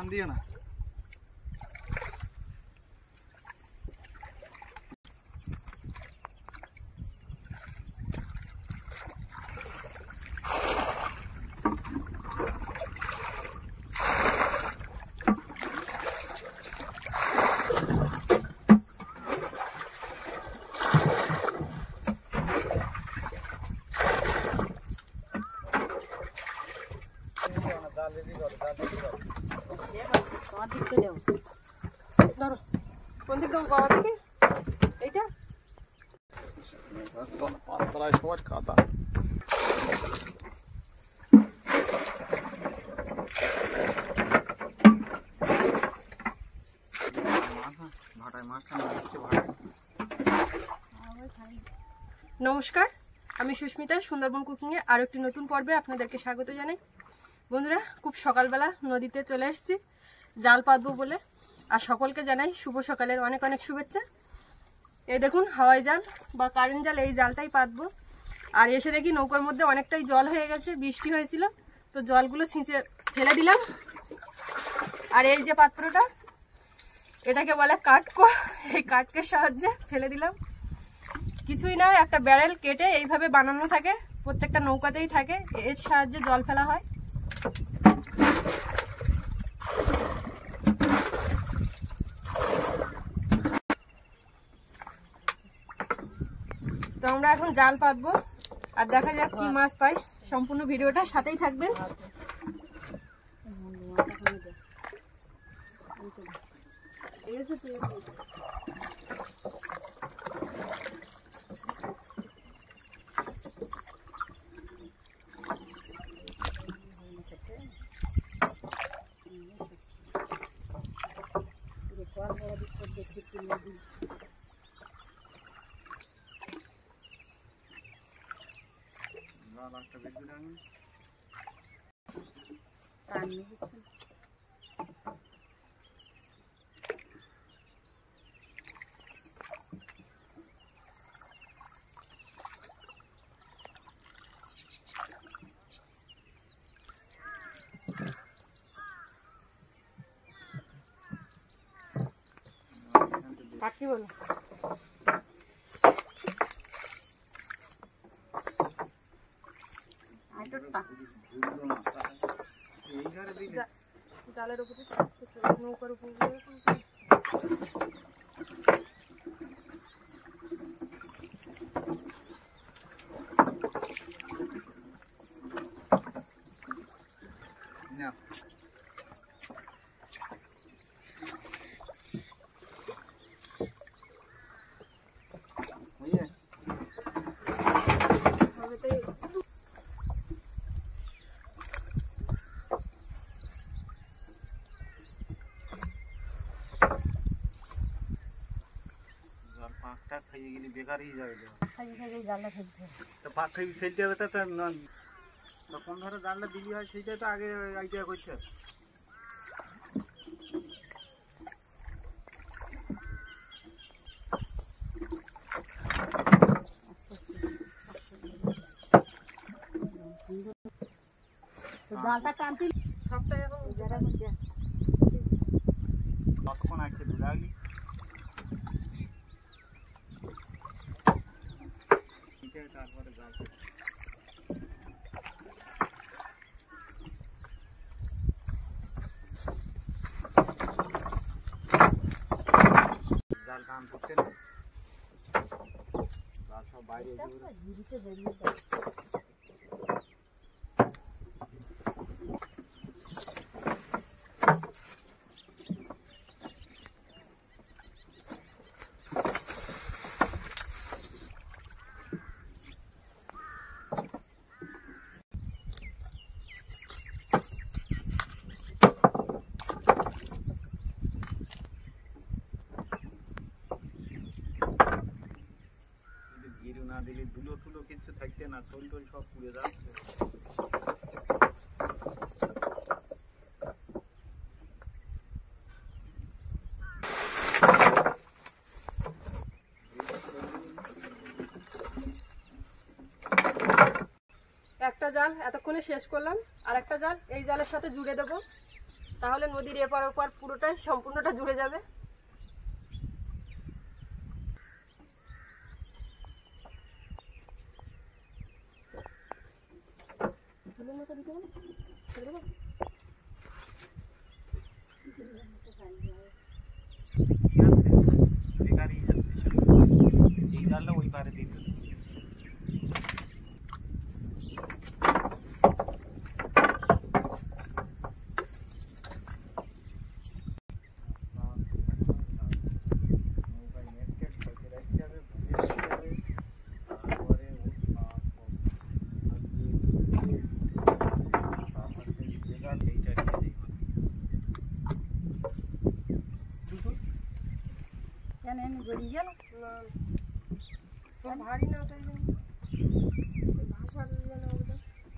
টান দিও না। খাতা নমস্কার, আমি সুস্মিতা। সুন্দরবন কুকিংয়ে আরও একটি নতুন পর্বে আপনাদেরকে স্বাগত জানাই। বন্ধুরা, খুব সকালবেলা নদীতে চলে এসেছি জাল পাতবো বলে। আর সকলকে জানাই শুভ সকালের অনেক অনেক শুভেচ্ছা। এই দেখুন হাওয়াই জাল বা কারেন্ট জাল, এই জালটাই পাতবো। আর এসে দেখি নৌকার মধ্যে অনেকটাই জল হয়ে গেছে, বৃষ্টি হয়েছিল তো জলগুলো ছিঁচে ফেলে দিলাম। আর এই যে পাত্রটা, এটাকে বলে কাটকো, এই কাটকের সাহায্যে ফেলে দিলাম। কিছুই না, একটা ব্যারেল কেটে এইভাবে বানানো থাকে, প্রত্যেকটা নৌকাতেই থাকে, এর সাহায্যে জল ফেলা হয়। তো আমরা এখন জাল পাতবো আর দেখা যাক কি মাছ পাই। সম্পূর্ণ ভিডিওটা সাথেই থাকবেন। কি বলো? জালের উপরে নৌকার উপরে বেকারই যাবে, পাট খাই ফেলতে হবে। কোন ধরে জানলা দিবি হয় সেইটাই তো আগে আইডিয়া করতে হবে। জালটা টানতে সবটাই কতক্ষণ আছে দূরে আগলি তারপরে জাল জাল টান করতে না, জাল সব বাইরে বেরিয়ে যায়। না দিলে ধুলো টুলো কিছু থাকতে না, শরীর টরীর সব পুড়ে যাচ্ছে। একটা জাল এতক্ষণে শেষ করলাম, আর একটা জাল এই জালের সাথে জুড়ে দেবো। তাহলে নদীর এপার ওপার পুরোটাই সম্পূর্ণটা জুড়ে যাবে। এই জালটা ওই পারে দিতে ভারী না তাই ভাষা না ওটা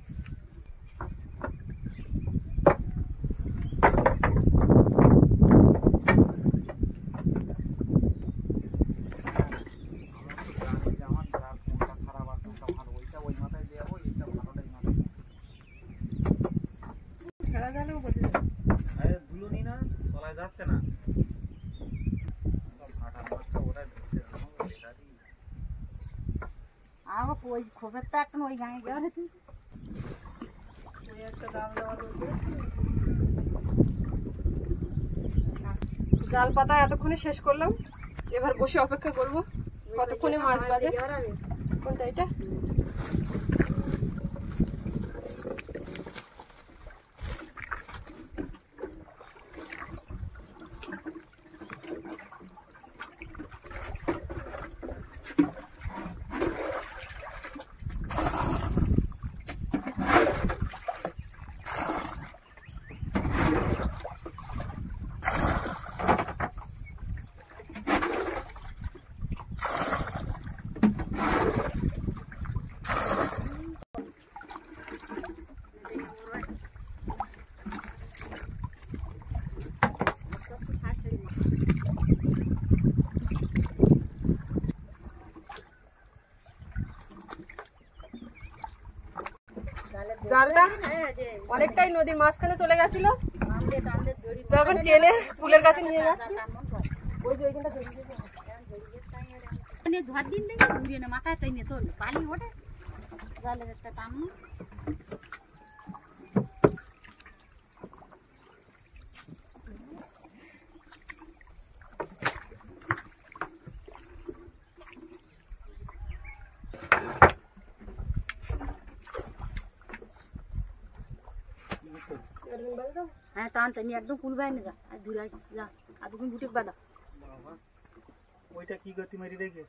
ছেড়া জালেও বদলে ধুলো নি না তলায় যাচ্ছে না ফাটা মাছটা ওরা ধরছে আমাকে ওই খোপের তো একটা ওই গাঁয়ে গেলে ওই একটা জাল দেওয়া দরকার। জাল পাতা এতক্ষণে শেষ করলাম, এবার বসে অপেক্ষা করব কতক্ষণে মাছ বাঁধে। কোনটা এটা? জালটা অনেকটাই নদীর মাঝখানে চলে গেছিল, তখন টেনে পুলের কাছে নিয়ে যাচ্ছি। ওই যে ওইখানটা ধর দিন দেখে ঘুরিয়ে না মাথায় তাই নিয়ে তোল পালি ওঠে জালের একটা টান হ্যাঁ টান টানি একদম কুল বাইনে যা আর দূরে যা আর দুদিন বুটিক বাঁধা ওইটা কি গতি মারি রেখে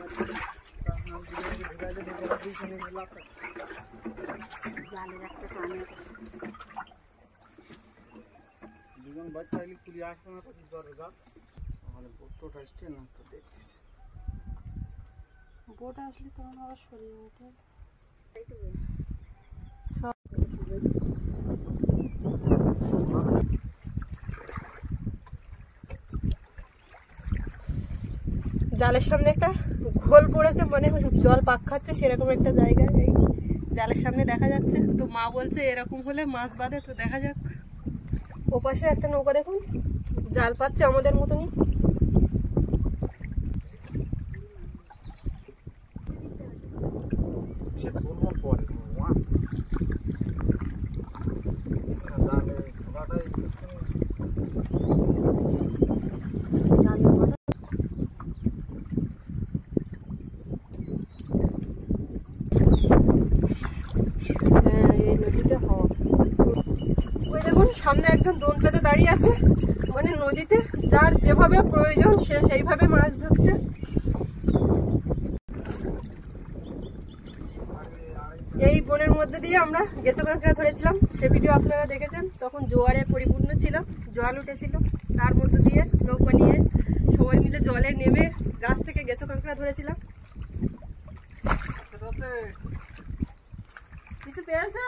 জালের একটা টান দুজন বাচ্চা এলে কুড়ি আসবে না তো জ্বরে যা তাহলে বোটটা আসছে না তো দেখছিস বোট আসলে তখন আবার সরিয়ে ওঠে। জালের সামনে একটা ঘোল পড়েছে, মানে জল পাক খাচ্ছে সেরকম একটা জায়গা এই জালের সামনে দেখা যাচ্ছে। তো মা বলছে এরকম হলে মাছ বাঁধে, তো দেখা যাক। ওপাশে একটা নৌকা দেখুন জাল পাচ্ছে আমাদের মতনই। সে তুলবো পরে সামনে একজন দোন পেতে দাঁড়িয়ে আছে, মানে নদীতে যার যেভাবে প্রয়োজন সে সেইভাবে মাছ ধরছে। এই বনের মধ্যে দিয়ে আমরা গেঁচো কাঁকড়া ধরেছিলাম, সে ভিডিও আপনারা দেখেছেন। তখন জোয়ারে পরিপূর্ণ ছিল, জল উঠেছিল, তার মধ্যে দিয়ে নৌকা নিয়ে সবাই মিলে জলে নেমে গাছ থেকে গেঁচো কাঁকড়া ধরেছিলাম। কিছু পেয়েছো?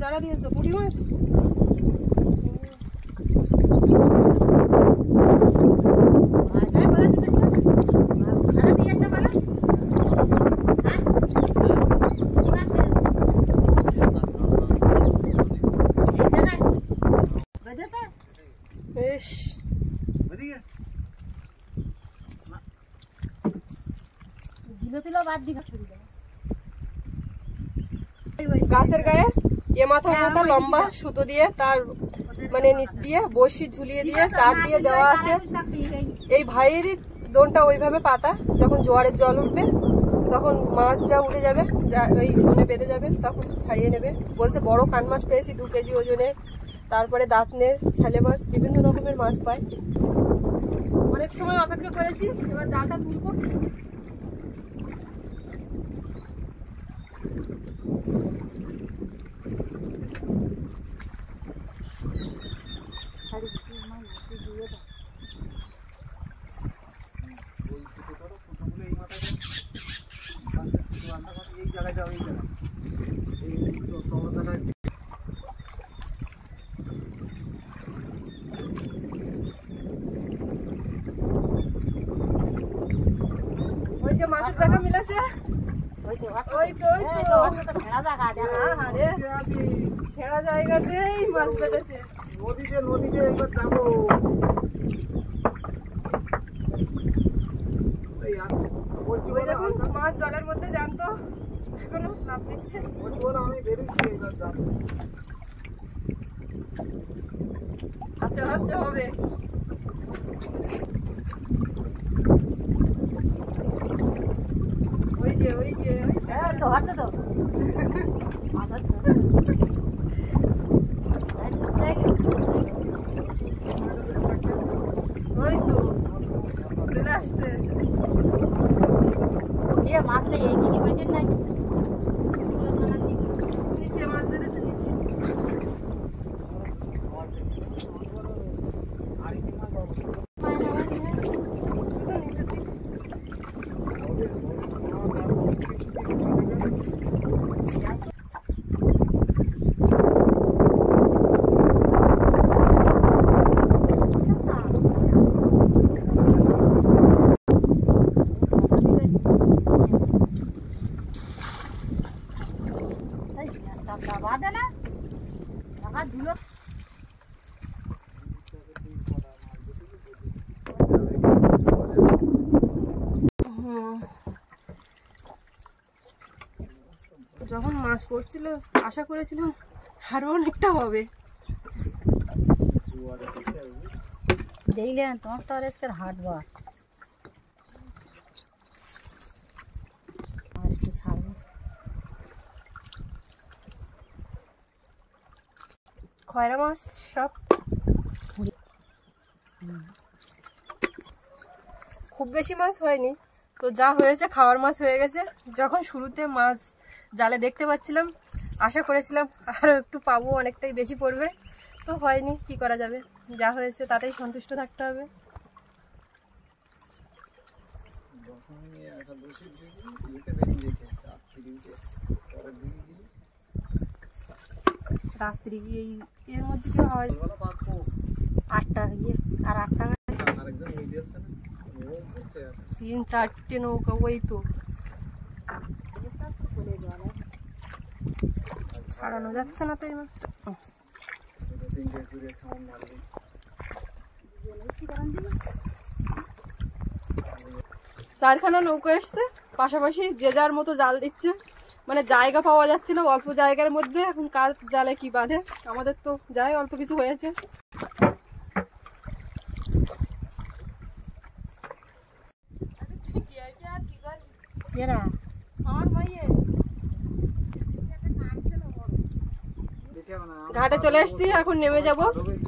চারা দিয়েছো পুঁটি মাছ? বেশ গাছের গায়ে এ মাথা মাথা লম্বা সুতো দিয়ে তার মানে নিচ দিয়ে বড়শি ঝুলিয়ে দিয়ে চার দিয়ে দেওয়া আছে। এই ভাইয়েরই দোনটা ওইভাবে পাতা, যখন জোয়ারের জল উঠবে তখন মাছ যা উঠে যাবে, যা ওই ধনে বেঁধে যাবে তখন ছাড়িয়ে নেবে। বলছে বড় কান মাছ পেয়েছি 2 কেজি ওজনে, তারপরে দাঁতনে ছেলে মাছ, বিভিন্ন রকমের মাছ পায়। অনেক সময় অপেক্ষা করেছি, এবার জালটা তুলবো। এই জায়গায় যাও, এই জায়গায় এই তলদাটায় ওই যে মাছের জায়গা মিলেছে, ওই তো ছেঁড়া জায়গাতেই মাছ বেঁধেছে। নদীতে এবার যাবো। ওই দেখুন মাছ জলের মধ্যে জ্যান্ত এখনো লাফ দিচ্ছে। আমি বেরিয়েছি, এবার যাবো। আচ্ছা আচ্ছা হবে। ওই যে তো হচ্ছে তো ওই তো চলে আসছে। মাছটা এই দিকে বইতেন নাই, নিচে মাছ বেঁধেছে নিচে। বাদে না টাকা ধুলো যখন মাছ পড়ছিল আশা করেছিলাম আরো অনেকটা হবে। দেখলেন তোমার তো আর আজকের হাটবার আর একটু ছাড়বো। খয়রা মাছ সব খুব বেশি মাছ হয়নি, তো যা হয়েছে খাওয়ার মাছ হয়ে গেছে। যখন শুরুতে মাছ জালে দেখতে পাচ্ছিলাম আশা করেছিলাম আরও একটু পাবো, অনেকটাই বেশি পড়বে, তো হয়নি, কি করা যাবে, যা হয়েছে তাতেই সন্তুষ্ট থাকতে হবে। রাত্রি এই এর মধ্যে কি হয় 8টা গিয়ে আর 8টা 3-4টে নৌকা, ওই তো ছাড়ানো যাচ্ছে না তো এই মাছ। চারখানা নৌকা এসছে পাশাপাশি, যে যার মতো জাল দিচ্ছে, মানে জায়গা পাওয়া যাচ্ছে না অল্প জায়গার মধ্যে। এখন কার জালে কি বাঁধে, আমাদের তো যাই অল্প কিছু হয়েছে। ঘাটে চলে এসছি, এখন নেমে যাব।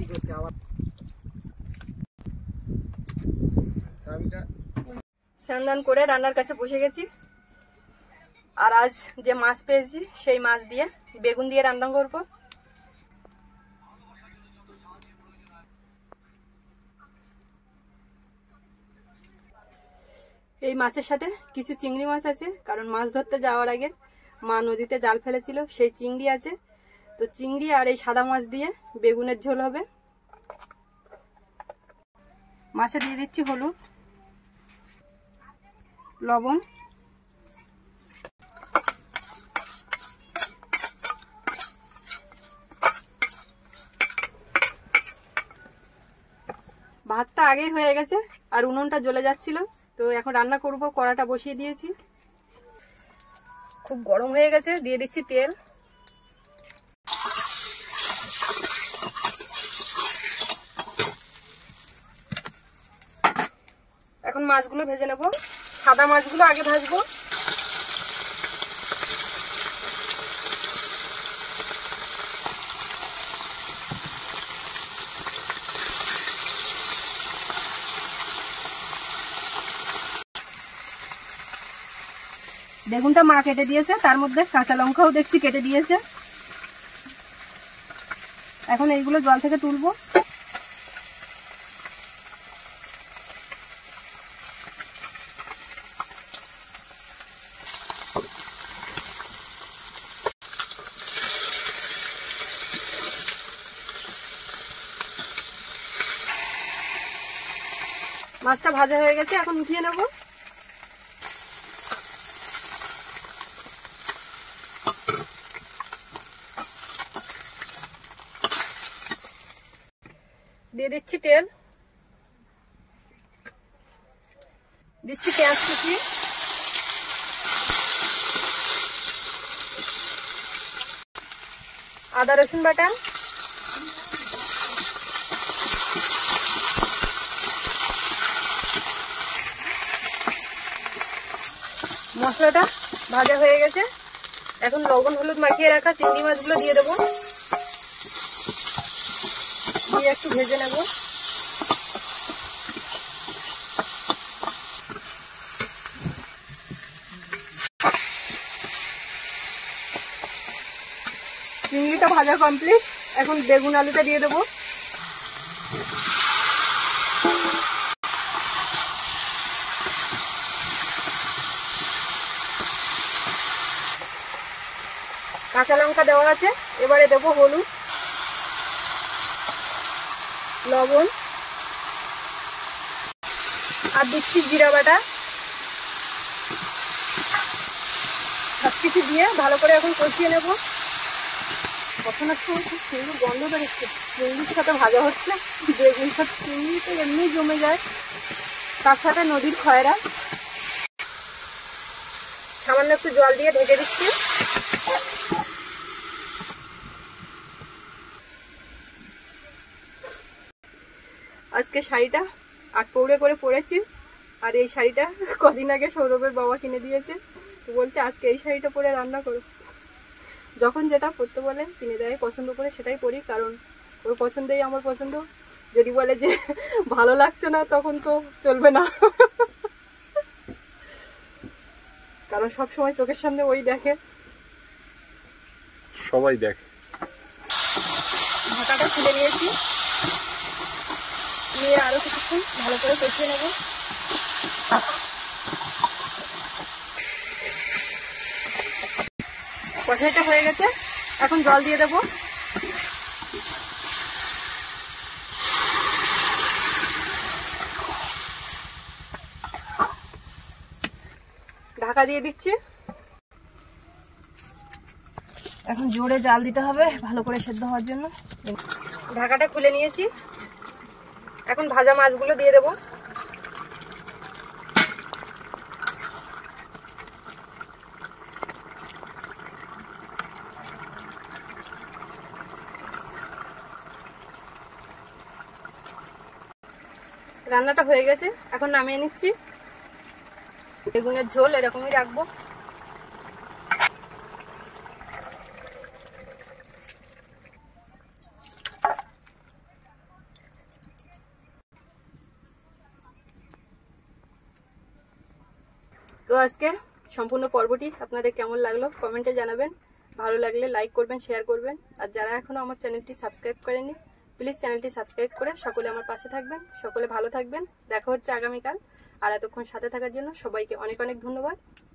স্নান করে রান্নার কাছে বসে গেছি। আর আজ যে মাছ পেয়েছি সেই মাছ দিয়ে বেগুন দিয়ে রান্না করব। এই মাছের সাথে কিছু চিংড়ি মাছ আছে, কারণ মাছ ধরতে যাওয়ার আগে মা নদীতে জাল ফেলেছিল, সেই চিংড়ি আছে। তো চিংড়ি আর এই সাদা মাছ দিয়ে বেগুনের ঝোল হবে। মাছে দিয়ে দিচ্ছি হলুদ, লবণ, ভাতটা আগেই হয়ে গেছে আর উনুনটা জ্বলে যাচ্ছিল। তো এখন রান্না করব, কড়াটা বসিয়ে দিয়েছি, খুব গরম হয়ে গেছে। দিয়ে দিচ্ছি তেল, এখন মাছগুলো ভেজে নেব। সাদা মাছগুলো আগে ভাজবো। বেগুনটা মা কেটে দিয়েছে, তার মধ্যে কাঁচা লঙ্কাও দেখছি কেটে দিয়েছে। এখন এইগুলো জল থেকে তুলবো। মাছটা ভাজা হয়ে গেছে, এখন উঠিয়ে নেব। দিয়ে দিচ্ছি তেল, দিচ্ছি পেঁয়াজ কুচি, আদা রসুন বাটা, মশলাটা ভাজা হয়ে গেছে। এখন লবণ হলুদ মাখিয়ে রাখা চিংড়ি মাছগুলো দিয়ে দেবো, দিয়ে একটু ভেজে নেব। চিংড়িটা ভাজা কমপ্লিট, এখন বেগুন আলুটা দিয়ে দেবো। কাঁচা লঙ্কা দেওয়া আছে, এবারে দেবো হলুদ, লবণ আর দিচ্ছি জিরা বাটা। সবকিছু দিয়ে ভালো করে এখন কষিয়ে নেব। কখনো খুব সুন্দর গন্ধ বেরোচ্ছে, চিংড়ির সাথে ভাজা হচ্ছে। বেগুন সাথে চিংড়ি তো এমনি জমে যায়, তার সাথে নদীর খয়রা। সামান্য একটু জল দিয়ে ঢেকে দিচ্ছি। আজকে শাড়িটা 8 পৌড়ে করে পরেছি, আর এই শাড়িটা কদিন আগে সৌরভের বাবা কিনে দিয়েছে। তো বলছে আজকে এই শাড়িটা পরে রান্না করো। যখন যেটা পরতে বলে কিনে দেয়, পছন্দ করে সেটাই পরি, কারণ ওর পছন্দেই আমার পছন্দ। যদি বলে যে ভালো লাগছে না, তখন তো চলবে না, কারণ সব সময় চোখের সামনে ওই দেখে, সবাই দেখে। ঢাকাটা খুলে নিয়েছি, নিয়ে আরো কিছুক্ষণ ভালো করে কষিয়ে নেব। কষাইটা হয়ে গেছে, এখন জল দিয়ে দেবো। ঢাকা দিয়ে দিচ্ছি। এখন জোরে জাল দিতে হবে ভালো করে সেদ্ধ হওয়ার জন্য। ঢাকাটা খুলে নিয়েছি, এখন ভাজা মাছগুলো দিয়ে দেবো। রান্নাটা হয়ে গেছে, এখন নামিয়ে নিচ্ছি। বেগুনের ঝোল এরকমই রাখবো। তো আজকে সম্পূর্ণ পর্বটি আপনাদের কেমন লাগলো কমেন্টে জানাবেন। ভালো লাগলে লাইক করবেন, শেয়ার করবেন, আর যারা এখনো আমার চ্যানেলটি সাবস্ক্রাইব করেননি প্লিজ চ্যানেলটি সাবস্ক্রাইব করে সকলে আমার পাশে থাকবেন। সকলে ভালো থাকবেন, দেখা হচ্ছে আগামীকাল। আর এতক্ষণ সাথে থাকার জন্য সবাইকে অনেক অনেক ধন্যবাদ।